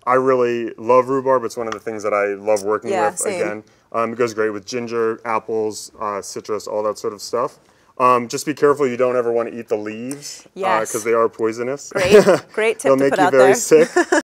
I really love rhubarb. It's one of the things that I love working with. Same. Again. It goes great with ginger, apples, citrus, all that sort of stuff. Just be careful you don't ever want to eat the leaves, because they are poisonous. Great tip They'll to make put you out very there. sick.